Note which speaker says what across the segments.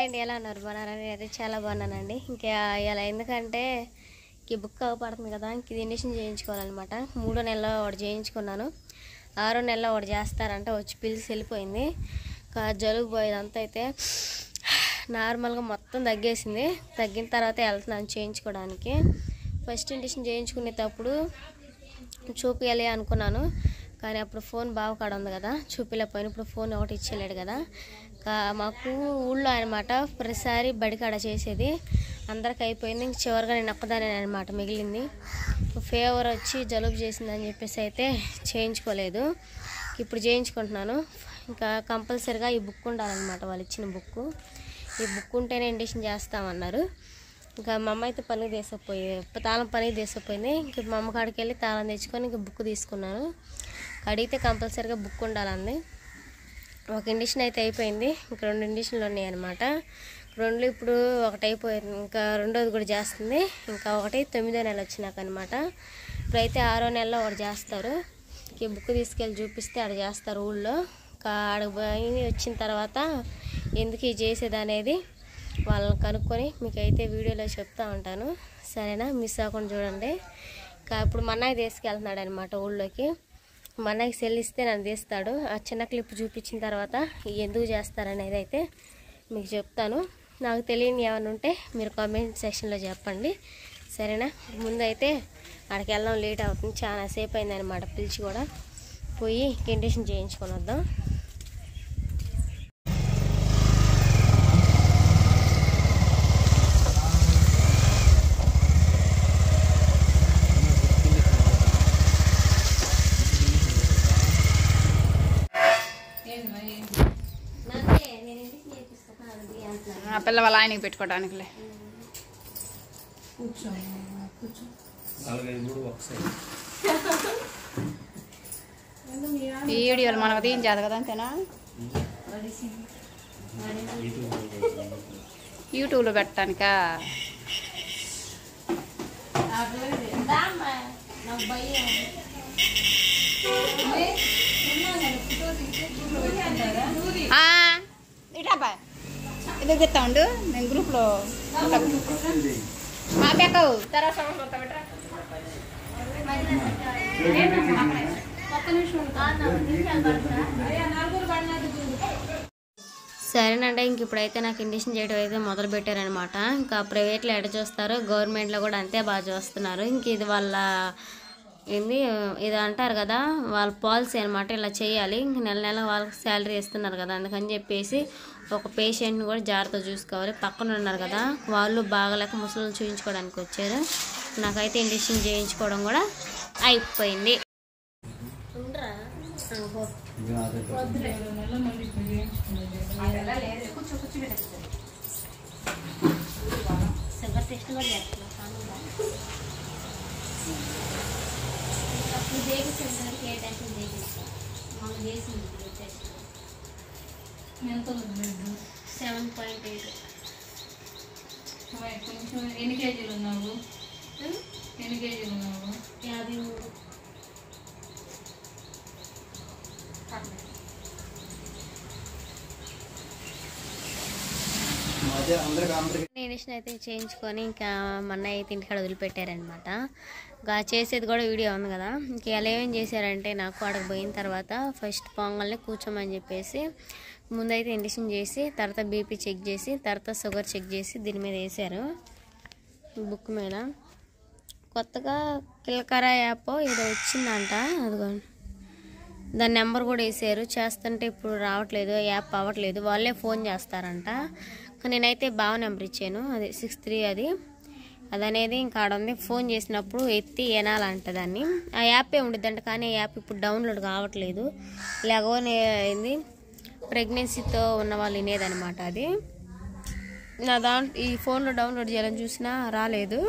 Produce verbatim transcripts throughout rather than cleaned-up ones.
Speaker 1: అండి, ఎలా ఉన్నారు? బాగున్నారని అయితే చాలా బాగున్నానండి. ఇంకా ఇలా ఎందుకంటే ఈ బుక్ అవ్వబడుతుంది కదా, ఇంక ఇది ఇంజక్షన్ చేయించుకోవాలన్నమాట. మూడో నెలలో ఒకటి చేయించుకున్నాను, ఆరో నెలలో ఒకటి చేస్తారంటే వచ్చి పిలిచి వెళ్ళిపోయింది. జలుబు పోయేదంతా అయితే నార్మల్గా మొత్తం తగ్గేసింది. తగ్గిన తర్వాత వెళ్తున్నాను చేయించుకోవడానికి. ఫస్ట్ ఇంజక్షన్ చేయించుకునేటప్పుడు చూపించాలి అనుకున్నాను, కానీ అప్పుడు ఫోన్ బావ కాడ ఉంది కదా, చూపించలేకపోయినా. ఇప్పుడు ఫోన్ ఒకటి ఇచ్చేలేడు కదా. మాకు ఊళ్ళో అనమాట ప్రతిసారి బడికాడ చేసేది, అందరికి అయిపోయింది. ఇంక చివరిగా నేను ఒక్కదానే అనమాట మిగిలింది. ఫీవర్ వచ్చి జలుబు చేసిందని చెప్పేసి అయితే చేయించుకోలేదు. ఇప్పుడు చేయించుకుంటున్నాను. ఇంకా కంపల్సరిగా ఈ బుక్ ఉండాలన్నమాట, వాళ్ళు ఇచ్చిన బుక్. ఈ బుక్ ఉంటేనే ఇంజక్షన్ చేస్తామన్నారు. ఇంకా మా అమ్మ అయితే పనికి తీసుకుపోయి తాళం పనికి తీసుకుపోయింది. ఇంక మా అమ్మ కాడికి వెళ్ళి తాళం తెచ్చుకొని ఇంక బుక్ తీసుకున్నాను. అడిగితే కంపల్సరీగా బుక్ ఉండాలండి. ఒక ఇండిషన్ అయితే అయిపోయింది, ఇంకా రెండు ఇండిషన్లు ఉన్నాయి అనమాట. రెండు ఇప్పుడు ఒకటి అయిపోయింది, ఇంకా రెండోది కూడా చేస్తుంది. ఇంకా ఒకటి తొమ్మిదో నెల వచ్చినాక అనమాట. ఇప్పుడైతే ఆరో నెలలో ఒకటి చేస్తారు. ఈ బుక్ తీసుకెళ్ళి చూపిస్తే ఆడ చేస్తారు ఊళ్ళో. ఆడ పోయి వచ్చిన తర్వాత ఎందుకు ఇది చేసేది అనేది వాళ్ళని కనుక్కొని మీకైతే వీడియోలో చెప్తా ఉంటాను, సరేనా? మిస్ అవ్వకుండా చూడండి. ఇంకా ఇప్పుడు మా అన్నయ్య తీసుకెళ్తున్నాడు అనమాట ఊళ్ళోకి. మా అన్నయ్యకి సెల్లిస్తే నన్ను తీస్తాడు. ఆ చిన్న క్లిప్ చూపించిన తర్వాత ఎందుకు చేస్తారనేది అయితే మీకు చెప్తాను. నాకు తెలియని ఏమైనా ఉంటే మీరు కామెంట్ సెక్షన్లో చెప్పండి, సరేనా? ముందైతే అక్కడికి వెళ్ళడం లేట్ అవుతుంది, చాలా సేపు అయిందనమాట. పిలిచి కూడా పోయి ఇంజక్షన్ చేయించుకొని వద్దాం.
Speaker 2: ఆ పిల్ల వాళ్ళ ఆయనకి పెట్టుకోవడానికిలే. ఈ వీడియోలు మనకు తీయించాలి కదా, అంతేనా? యూట్యూబ్లో పెట్టడానికా? ఇటాబా ఇది చెప్తా ఉండు, నేను గ్రూప్లో మాకు తర్వాత
Speaker 1: సరేనండి. ఇంక ఇప్పుడైతే నాకు ఇంజక్షన్ చేయడం అయితే మొదలు పెట్టారనమాట. ఇంకా ప్రైవేట్లో ఎడ చూస్తారు, గవర్నమెంట్లో కూడా అంతే బాగా చూస్తున్నారు. ఇంక ఇది వాళ్ళ ఏంది ఇది అంటారు కదా, వాళ్ళ పాలసీ అనమాట, ఇలా చేయాలి. ఇంక నెల నెల వాళ్ళకి శాలరీ ఇస్తున్నారు కదా, అందుకని చెప్పేసి ఒక పేషెంట్ని కూడా జాగ్రత్తగా చూసుకోవాలి. పక్కన ఉన్నారు కదా, వాళ్ళు బాగలేక ముసలు చూపించుకోవడానికి వచ్చారు. నాకైతే ఇంజక్షన్ చేయించుకోవడం కూడా అయిపోయింది. షుగర్ టెస్ట్ కూడా చేస్తున్నాను. Seven point eight.
Speaker 3: కొంచెం ఎన్ని కేజీలు ఉన్నావు? ఎన్ని కేజీలు ఉన్నావు?
Speaker 1: యాభై మూడు. ఇంజక్షన్ అయితే చేయించుకొని ఇంకా మా అన్నయ్య అయితే ఇంటికాడ వదిలిపెట్టారనమాట. ఇంకా చేసేది కూడా వీడియో ఉంది కదా. ఇంకా ఎలా ఏమేమి చేశారంటే, నాకు అక్కడికి పోయిన తర్వాత ఫస్ట్ పొంగల్ని కూర్చోమని చెప్పేసి ముందైతే ఇంజక్షన్ చేసి, తర్వాత బీపీ చెక్ చేసి, తర్వాత షుగర్ చెక్ చేసి దీని మీద వేశారు బుక్ మీద. కొత్తగా కిలకరా యాప్ ఏదో వచ్చిందంట, అదిగోండి దాని నెంబర్ కూడా వేసారు. చేస్తుంటే ఇప్పుడు రావట్లేదు, యాప్ అవ్వట్లేదు, వాళ్ళే ఫోన్ చేస్తారంట. నేనైతే బావ నెంబర్ ఇచ్చాను, అది సిక్స్ త్రీ అది అదనేది ఇంకా ఆడ ఉంది. ఫోన్ చేసినప్పుడు ఎత్తి వినాలంట దాన్ని. ఆ యాపే ఉండిద్దంట, కానీ ఆ యాప్ ఇప్పుడు డౌన్లోడ్ కావట్లేదు. లేకపోతే ఏంది ప్రెగ్నెన్సీతో ఉన్న వాళ్ళు వినేదనమాట. అది నా దాంట్లో ఈ ఫోన్లో డౌన్లోడ్ చేయాలని చూసినా రాలేదు.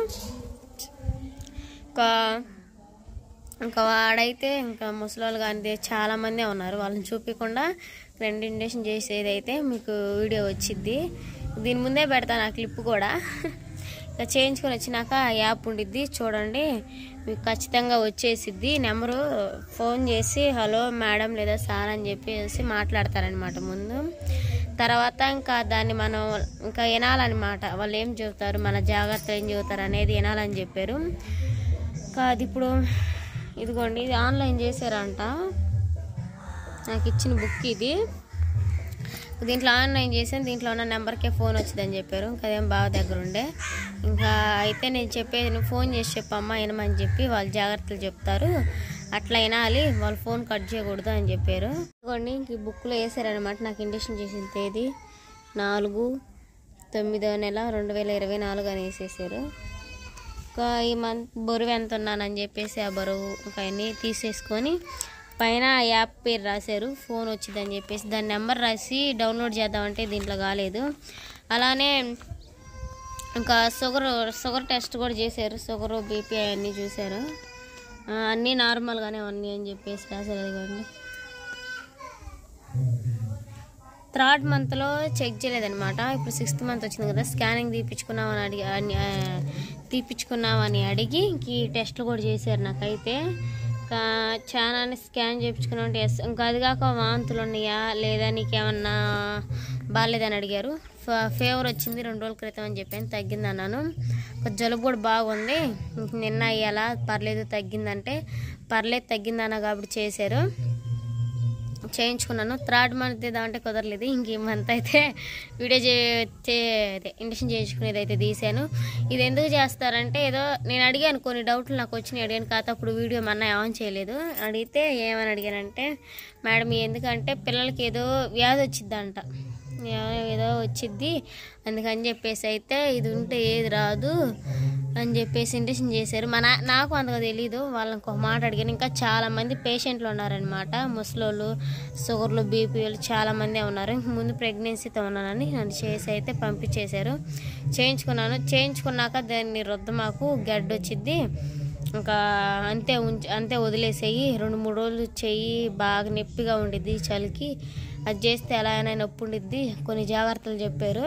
Speaker 1: ఇంకా ఇంకా వాడైతే ఇంకా ముసలోళ్ళు కానీ చాలామందే ఉన్నారు, వాళ్ళని చూపించకుండా రెండు ఇంజక్షన్ చేసేది అయితే మీకు వీడియో వచ్చిద్ది. దీని ముందే పెడతాను ఆ క్లిప్ కూడా. ఇక చేయించుకొని వచ్చినాక ఆ యాప్ ఉండిద్ది చూడండి, మీకు ఖచ్చితంగా వచ్చేసిద్ది. నెంబరు ఫోన్ చేసి హలో మేడం లేదా సార్ అని చెప్పేసి మాట్లాడతారనమాట ముందు. తర్వాత ఇంకా దాన్ని మనం ఇంకా వినాలన్నమాట, వాళ్ళు ఏం చెబుతారు, మన జాగ్రత్తలు ఏం చెబుతారు అనేది వినాలని చెప్పారు. ఇంకా అది ఇప్పుడు ఇదిగోండి, ఇది ఆన్లైన్ చేశారంట, నాకు ఇచ్చిన బుక్ ఇది. దీంట్లో ఆన్లైన్ చేసాను, దీంట్లో ఉన్న నెంబర్కే ఫోన్ వచ్చిందని చెప్పారు. ఇంకా అదేం బావ దగ్గర ఉండే. ఇంకా అయితే నేను చెప్పేది నువ్వు ఫోన్ చేసి చెప్పమ్మా వినమని చెప్పి వాళ్ళు జాగ్రత్తలు చెప్తారు, అట్లా వినాలి, వాళ్ళు ఫోన్ కట్ చేయకూడదు అని చెప్పారు. ఇదిగోండి ఈ బుక్లో వేసారనమాట నాకు ఇండక్షన్ చేసిన తేదీ నాలుగు తొమ్మిదో నెల రెండు వేల ఇరవై నాలుగు అని వేసేసారు. ఇంకా ఈ మంత్ బరువు ఎంత ఉన్నానని చెప్పేసి ఆ బరువు ఇంకా అన్నీ తీసేసుకొని పైన యాప్ పేరు రాశారు, ఫోన్ వచ్చిందని చెప్పేసి దాని నెంబర్ రాసి డౌన్లోడ్ చేద్దామంటే దీంట్లో కాలేదు. అలానే ఇంకా షుగర్ షుగర్ టెస్ట్ కూడా చేశారు, షుగర్ బీపీ అవన్నీ చూశారు, అన్నీ నార్మల్గానే ఉన్నాయి అని చెప్పేసి రాశారు. అదిగోండి థర్డ్ మంత్లో చెక్ చేయలేదనమాట, ఇప్పుడు సిక్స్త్ మంత్ వచ్చింది కదా, స్కానింగ్ తీపించుకున్నామని అడిగి తీపించుకున్నామని అడిగి ఇంక ఈ టెస్ట్లు కూడా చేశారు. నాకైతే ఇంకా చాలా స్కాన్ చేయించుకున్నామంటే ఎస్, ఇంకా అది కాక వాంతులు ఉన్నాయా లేదా నీకేమన్నా బాగాలేదని అడిగారు. ఫీవర్ వచ్చింది రెండు రోజుల క్రితం అని చెప్పాను, తగ్గింది అన్నాను. జలుబు కూడా బాగుంది, నిన్న అయ్యాలా పర్లేదు తగ్గిందంటే పర్లేదు తగ్గిందన్న కాబట్టి చేశారు, చేయించుకున్నాను. థర్డ్ మంత్ ఇద్దామంటే కుదరలేదు, ఇంక ఈ మంత్ అయితే వీడియో చే ఇండక్షన్ చేయించుకునేది అయితే తీసాను. ఇది ఎందుకు చేస్తారంటే ఏదో నేను అడిగాను, కొన్ని డౌట్లు నాకు వచ్చినాయి అడిగాను, కాకపోతే అప్పుడు వీడియో మన ఆన్ చేయలేదు. అడిగితే ఏమని అడిగానంటే మేడం ఎందుకంటే పిల్లలకి ఏదో వ్యాధి వచ్చిద్దంట, ఏదో వచ్చిద్ది అందుకని చెప్పేసి అయితే ఇది ఉంటే ఏది రాదు అని చెప్పేసి ఇండక్షన్ చేశారు. మన నాకు అంతగా తెలీదు, వాళ్ళకి ఒక మాట అడిగాను. ఇంకా చాలామంది పేషెంట్లు ఉన్నారనమాట, ముసలోళ్ళు షుగర్లు బీపీలు చాలామంది ఉన్నారు. ముందు ప్రెగ్నెన్సీతో ఉన్నానని నన్ను చేసి అయితే పంపించేశారు. చేయించుకున్నాను, చేయించుకున్నాక దాన్ని రుద్ద మాకు గడ్డ వచ్చిద్ది, ఇంకా అంతే ఉంచి అంతే వదిలేసేయి, రెండు మూడు రోజులు చెయ్యి బాగా నొప్పిగా ఉండిద్ది చలికి, అది చేస్తే ఎలా అయినా నొప్పి ఉండిద్ది, కొన్ని జాగ్రత్తలు చెప్పారు.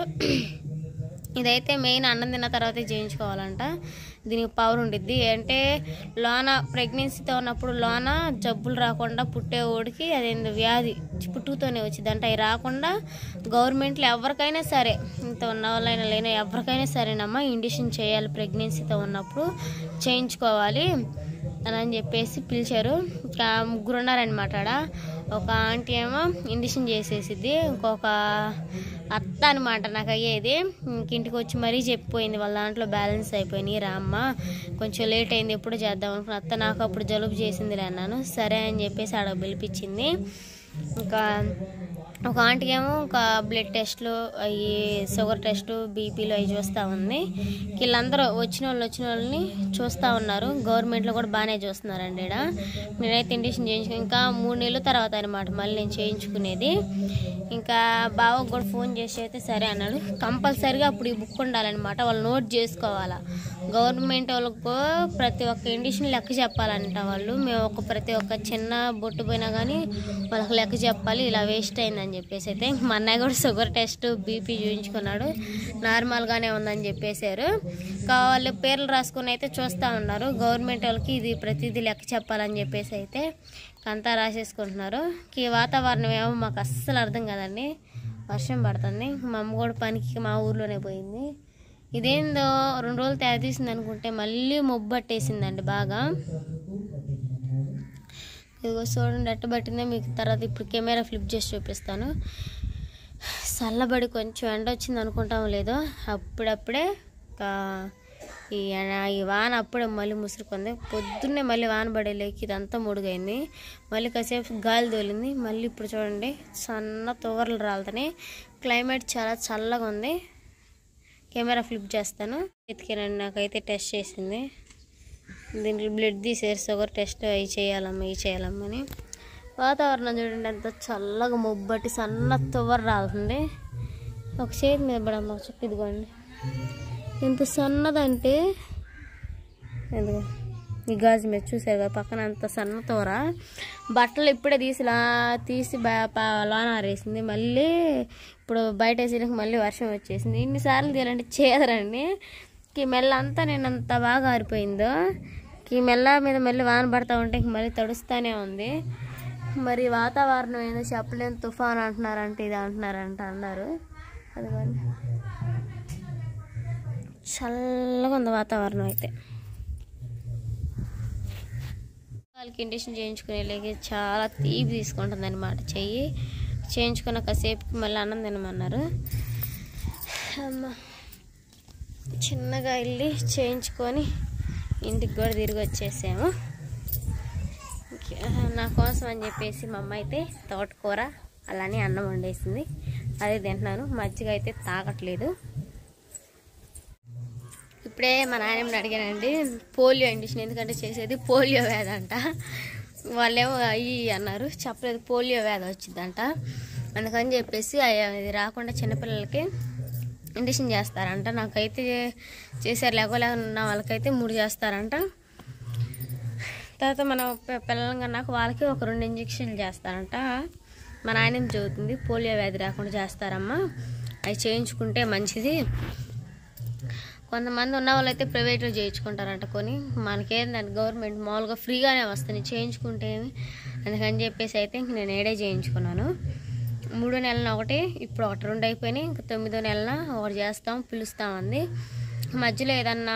Speaker 1: ఇదైతే మెయిన్ అన్నం తిన్న తర్వాతే చేయించుకోవాలంట, దీనికి పవర్ ఉండిద్ది. అంటే లోన ప్రెగ్నెన్సీతో ఉన్నప్పుడు లోన జబ్బులు రాకుండా పుట్టేవాడికి అదేందో వ్యాధి పుట్టుకతోనే వచ్చిందంట, అవి రాకుండా గవర్నమెంట్లో ఎవరికైనా సరే ఇంత ఉన్న వాళ్ళైనా లేనా ఎవరికైనా సరేనమ్మా ఇండక్షన్ చేయాలి, ప్రెగ్నెన్సీతో ఉన్నప్పుడు చేయించుకోవాలి అని అని చెప్పేసి పిలిచారు. ఇంకా ముగ్గురు ఉన్నారనమాట ఆడ, ఒక ఆంటీ ఏమో ఇండక్షన్ చేసేసిద్ది, ఇంకొక అత్త అనమాట నాకు అయ్యేది, ఇంటికి వచ్చి మరీ చెప్పిపోయింది వాళ్ళ దాంట్లో బ్యాలెన్స్ అయిపోయినాయి రామ్మ కొంచెం లేట్ అయింది ఎప్పుడు చేద్దాం అనుకున్న, అత్త నాకు అప్పుడు జలుబు చేసిందిలే అన్నాను, సరే అని చెప్పేసి ఆడ పిలిపించింది. ఇంకా ఒక ఆంటీకి ఏమో ఒక బ్లడ్ టెస్ట్లు అవి షుగర్ టెస్టు బీపీలు అవి చూస్తూ ఉంది. వీళ్ళందరూ వచ్చిన వాళ్ళు వచ్చిన వాళ్ళని చూస్తూ ఉన్నారు, గవర్నమెంట్లో కూడా బాగానే చూస్తున్నారండి ఇక్కడ. నేనైతే ఇండక్షన్ చేయించుకుని ఇంకా మూడు నెలల తర్వాత అనమాట మళ్ళీ నేను చేయించుకునేది. ఇంకా బావకు కూడా ఫోన్ చేసి అయితే సరే అన్నాడు. కంపల్సరీగా అప్పుడు ఈ బుక్ ఉండాలన్నమాట, వాళ్ళు నోట్ చేసుకోవాలా, గవర్నమెంట్ వాళ్ళకు ప్రతి ఒక్క ఇండక్షన్ లెక్క చెప్పాలంట వాళ్ళు. మేము ఒక ప్రతి ఒక్క చిన్న బొట్టు పోయినా కానీ వాళ్ళకి లెక్క చెప్పాలి, ఇలా వేస్ట్ అయిందని చెప్పేసి అయితే మా అన్నయ్య కూడా షుగర్ టెస్ట్ బీపీ చూపించుకున్నాడు, నార్మల్గానే ఉందని చెప్పేశారు. వాళ్ళు పేర్లు రాసుకుని అయితే చూస్తూ ఉన్నారు, గవర్నమెంట్ వాళ్ళకి ఇది ప్రతిదీ లెక్క చెప్పాలని చెప్పేసి అయితే అంతా రాసేసుకుంటున్నారు. ఈ వాతావరణం ఏమో మాకు అస్సలు అర్థం కదండి, వర్షం పడుతుంది, మా అమ్మ కూడా పనికి మా ఊర్లోనే పోయింది. ఇదేందో రెండు రోజులు తేడా తీసింది అనుకుంటే మళ్ళీ మొబ్బట్టేసిందండి బాగా. ఇదిగో చూడండి ఎట్ట పట్టిందో మీకు తర్వాత ఇప్పుడు కెమెరా ఫ్లిప్ చేసి చూపిస్తాను. చల్లబడి కొంచెం ఎండ వచ్చింది అనుకుంటాం లేదో అప్పుడప్పుడే ఈ ఈ వాన అప్పుడే మళ్ళీ ముసురుకుంది, పొద్దున్నే మళ్ళీ వాన పడే లేకి ఇదంతా ముడుగైంది, మళ్ళీ కాసేపు గాలి తోలింది, మళ్ళీ ఇప్పుడు చూడండి సన్న తువర్లు రాలుతున్నాయి, క్లైమేట్ చాలా చల్లగా ఉంది. కెమెరా ఫ్లిప్ చేస్తాను, ఎత్తికేనండి నాకైతే టెస్ట్ చేసింది, దీంట్లో బ్లడ్ తీసేసి షుగర్ టెస్ట్ అవి చేయాలమ్మా ఇవి చేయాలమ్మని. వాతావరణం చూడండి ఎంత చల్లగా మొబ్బట్టి సన్న తువ్వర రాలుతుంది, ఒక చేతి మీద పడమ్మ చెప్పి ఇదిగోండి ఎంత సన్నదంటే ఎందుకో ఈ గాజు మీద చూసారు కదా పక్కన అంత సన్న తోర, బట్టలు ఇప్పుడే తీసిలా తీసి లోన ఆరేసింది, మళ్ళీ ఇప్పుడు బయట వేసేకి మళ్ళీ వర్షం వచ్చేసింది. ఇన్నిసార్లు తీయాలంటే చేదరండి, ఈ మెల్ల అంతా నేను అంత బాగా ఆరిపోయిందో, ఈ మెల్ల మీద మళ్ళీ వాన పడతా ఉంటే మళ్ళీ తడుస్తూనే ఉంది. మరి వాతావరణం ఏదో చెప్పలేని తుఫాన్ అంటున్నారంటే ఇది అంటున్నారంట అన్నారు. అదిగోండి చల్లగా ఉంది వాతావరణం అయితే. వాళ్ళకి ఇండక్షన్ చేయించుకునేలాగే చాలా తీపి తీసుకుంటుంది అనమాట చెయ్యి. చేయించుకున్న కాసేపుకి మళ్ళీ అన్నం తినమన్నారు. అమ్మ చిన్నగా వెళ్ళి చేయించుకొని ఇంటికి కూడా తిరిగి వచ్చేసాము. నా కోసం అని చెప్పేసి మా అమ్మ అయితే తోటకూర అలానే అన్నం వండేసింది, అదే తింటున్నాను. మజ్జిగ అయితే తాగట్లేదు. ఇప్పుడే మా నాయనమ్మని అడిగానండి పోలియో ఇండిషన్, ఎందుకంటే చేసేది పోలియో వ్యాధి అంట. వాళ్ళేమో అయ్యి అన్నారు, చెప్పలేదు పోలియో వ్యాధి వచ్చిందంట. అందుకని చెప్పేసి ఇది రాకుండా చిన్నపిల్లలకి ఇండిషన్ చేస్తారంట. నాకైతే చేశారు, లేకపోతే ఉన్న వాళ్ళకైతే మూడు చేస్తారంట. తర్వాత మన పిల్లల కన్నాక వాళ్ళకి ఒక రెండు ఇంజక్షన్లు చేస్తారంట. మా నాయనమ్మ చెబుతుంది పోలియో వ్యాధి రాకుండా చేస్తారమ్మా, అవి చేయించుకుంటే మంచిది. కొంతమంది ఉన్న వాళ్ళైతే ప్రైవేట్లో చేయించుకుంటారంట కొని, మనకేందంటే గవర్నమెంట్ మామూలుగా ఫ్రీగానే వస్తుంది చేయించుకుంటే. అందుకని చెప్పేసి అయితే ఇంక నేను ఏడే చేయించుకున్నాను. మూడో నెలన ఒకటి, ఇప్పుడు ఒకటి రెండు అయిపోయినాయి. ఇంకా తొమ్మిదో నెలన ఒకటి చేస్తాం పిలుస్తామంది. మధ్యలో ఏదన్నా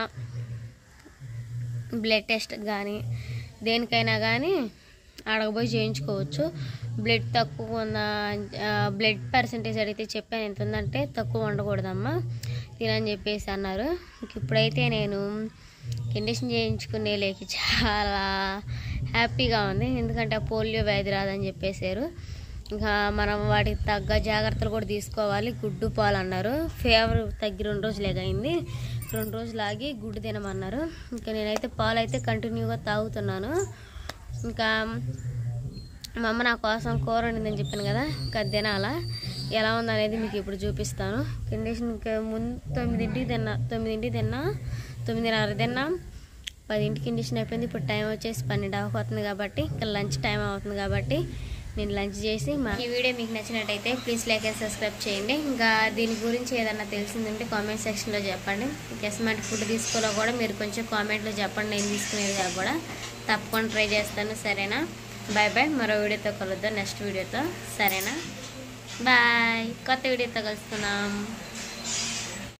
Speaker 1: బ్లడ్ టెస్ట్ కానీ దేనికైనా కానీ అడగబోయి చేయించుకోవచ్చు. బ్లడ్ తక్కువ ఉన్న బ్లడ్ పర్సంటేజ్ అడిగితే చెప్పాను ఎంత ఉందంటే తక్కువ ఉండకూడదమ్మా తినని చెప్పేసి అన్నారు. ఇప్పుడైతే నేను ఇండక్షన్ చేయించుకునే లేక చాలా హ్యాపీగా ఉంది, ఎందుకంటే పోలియో వ్యాధి రాదని చెప్పేశారు. ఇంకా మనం వాటికి తగ్గ జాగ్రత్తలు కూడా తీసుకోవాలి. గుడ్డు పాలు అన్నారు. ఫీవర్ తగ్గి రెండు రోజులు అయింది, రెండు రోజులు ఆగి గుడ్డు తినమన్నారు. ఇంకా నేనైతే పాలు అయితే కంటిన్యూగా తాగుతున్నాను. ఇంకా మా అమ్మ నా కోసం కూర వండిందని చెప్పాను కదా, ఇంకా తినాలా ఎలా ఉందనేది మీకు ఇప్పుడు చూపిస్తాను. కండిషన్ ముందు తొమ్మిదింటికి తిన్నా తొమ్మిదింటికి తిన్నా తొమ్మిదిన్నర తిన్నా పదింటికి ఇండిషన్ అయిపోయింది. ఇప్పుడు టైం వచ్చేసి పన్నెండు అవుతుంది కాబట్టి ఇంకా లంచ్ టైం అవుతుంది కాబట్టి నేను లంచ్ చేసి మా ఈ వీడియో మీకు నచ్చినట్టయితే ప్లీజ్ లైక్ అండ్ సబ్స్క్రైబ్ చేయండి. ఇంకా దీని గురించి ఏదన్నా తెలిసిందంటే కామెంట్ సెక్షన్లో చెప్పండి. ఎస్మాటి ఫుడ్ తీసుకోలో కూడా మీరు కొంచెం కామెంట్లో చెప్పండి, నేను తీసుకునేది కూడా తప్పకుండా ట్రై చేస్తాను. సరేనా? Bye bye. మరో వీడియోతో కలుద్దాం నెక్స్ట్ వీడియోతో. సరేనా? బాయ్. కొత్త వీడియోతో కలుసుకున్నాం.